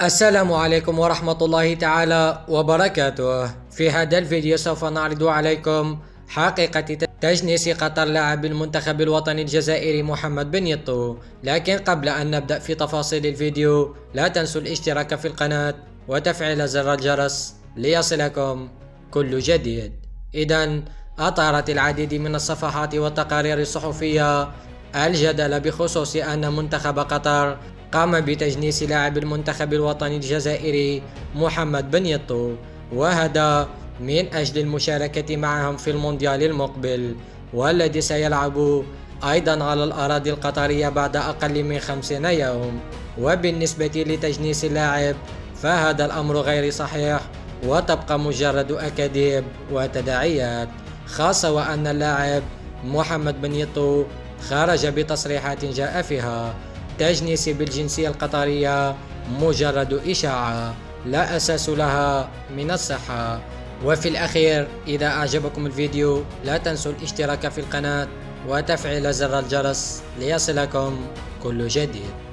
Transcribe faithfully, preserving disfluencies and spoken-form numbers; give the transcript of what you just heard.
السلام عليكم ورحمة الله تعالى وبركاته. في هذا الفيديو سوف نعرض عليكم حقيقة تجنيس قطر لاعب المنتخب الوطني الجزائري محمد بنيطو. لكن قبل أن نبدأ في تفاصيل الفيديو لا تنسوا الاشتراك في القناة وتفعيل زر الجرس ليصلكم كل جديد. إذن أثارت العديد من الصفحات والتقارير الصحفية الجدل بخصوص أن منتخب قطر قام بتجنيس لاعب المنتخب الوطني الجزائري محمد بنيطو، وهذا من أجل المشاركة معهم في المونديال المقبل والذي سيلعب أيضا على الأراضي القطرية بعد أقل من خمسين يوم. وبالنسبة لتجنيس اللاعب فهذا الأمر غير صحيح وتبقى مجرد أكاذيب وتداعيات، خاصة وأن اللاعب محمد بنيطو خرج بتصريحات جاء فيها تجنيس بالجنسية القطرية مجرد إشاعة لا أساس لها من الصحة. وفي الأخير إذا أعجبكم الفيديو لا تنسوا الاشتراك في القناة وتفعيل زر الجرس ليصلكم كل جديد.